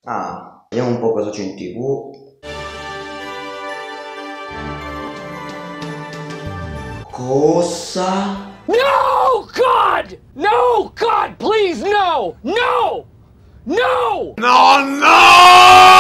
Ah, vediamo un po' cosa c'è in TV. Cosa? No, God! No, God, please, no! No! No! No, no!